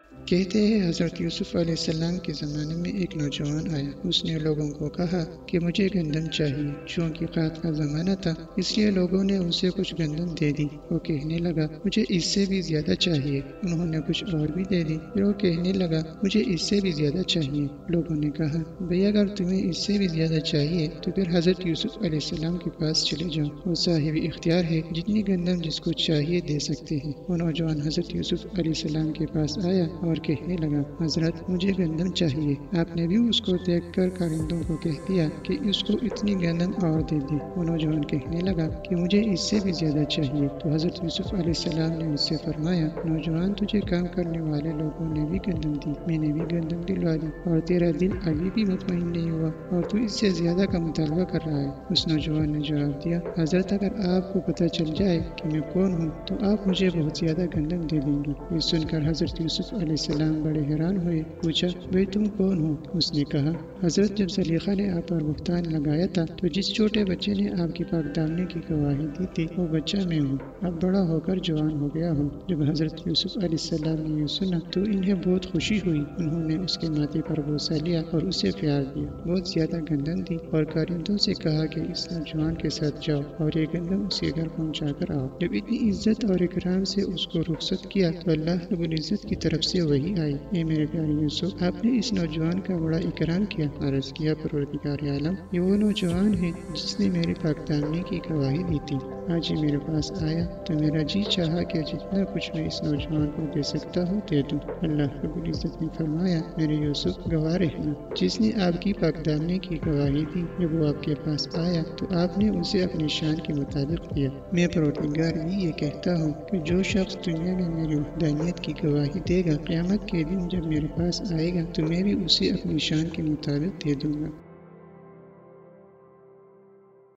کہتے ہیں حضرت یوسف علیہ السلام کے زمانے میں ایک نوجوان آیا۔ اس نے لوگوں کو کہا کہ مجھے گندم چاہیے۔ چونکہ قحط کا زمانہ تھا اس لیے لوگوں نے اسے کچھ گندم دے دی۔ وہ کہنے لگا مجھے اس سے بھی زیادہ چاہیے۔ انہوں نے کچھ اور بھی دے دی۔ پھر وہ کہنے لگا مجھے اس سے بھی زیادہ چاہیے۔ لوگوں نے کہا بھئی اگر تمہیں اس سے بھی زیادہ چاہیے تو پھر حضرت یوسف علیہ السلام کے پاس چلے جاؤ، وہ صاحب اختیار ہے، جتنی گندم جس کو چاہیے دے سکتے ہیں۔ وہ نوجوان حضرت یوسف علیہ السلام کے پاس آیا اور کہنے لگا حضرت مجھے گندم چاہیے۔ آپ نے بھی اس کو دیکھ کر کارندوں کو کہہ دیا کہ اس کو اتنی گندم اور دے دی۔ وہ نوجوان کہنے لگا کہ مجھے اس سے بھی زیادہ چاہیے۔ تو حضرت یوسف علیہ السلام نے اس سے فرمایا نوجوان تجھے کام کرنے والے لوگوں نے بھی گندم دی، میں نے بھی گندم دلوا دی، اور تیرا دل ابھی بھی مطمئن نہیں ہوا اور تو اس سے زیادہ کا مطالبہ کر رہا ہے۔ اس نوجوان نے جواب دیا حضرت اگر آپ کو پتہ چل جائے کہ میں کون ہوں تو آپ مجھے بہت زیادہ گندم دے دیں گے۔ یہ سن کر حضرت یوسف علیہ السلام بڑے حیران ہوئے۔ پوچھا بھئی تم کون ہو؟ اس نے کہا حضرت جب زلیخا نے آپ پر بہتان لگایا تھا تو جس چھوٹے بچے نے آپ کی پاک دامنی کی گواہی دی تھی وہ بچہ میں ہوں۔ اب بڑا ہو کر جوان ہو گیا ہوں۔ جب حضرت یوسف علیہ السلام نے یہ سنا تو انہیں بہت خوشی ہوئی۔ انہوں نے اس کے ماتھے پر بوسہ لیا اور اسے پیار دیا، بہت زیادہ گندم دی اور کارندوں سے کہا کہ اس نوجوان کے ساتھ جاؤ اور یہ گندم اس کے گھر پہنچا کر آؤ۔ جب اتنی عزت اور اکرام سے اس کو رخصت کیا تو اللہ رب العزت کی طرف سے وحی آئی، اے میرے پیارے یوسف آپ نے اس نوجوان کا بڑا اکرام کیا۔ عرض کیا پروردگار عالم یہ وہ نوجوان ہے جس نے میری پاک دامنی کی گواہی دی تھی۔ آج یہ میرے پاس آیا تو میرا جی چاہا کہ جتنا کچھ میں اس نوجوان کو دے سکتا ہوں دے دوں۔ اللہ رب العزت نے فرمایا میرے یوسف گواہ رہنا، جس نے آپ کی پاک دامنی کی گواہی دی جب وہ آپ کے پاس آیا تو آپ نے اسے اپنی شان کے مطابق دیا۔ میں پروردگار بھی یہ کہتا ہوں کہ جو شخص دنیا میں میری وحدانیت کی گواہی دے گا قیامت کے دن جب میرے پاس آئے گا تو میں بھی اسے اپنی شان کے مطابق دے دوں گا۔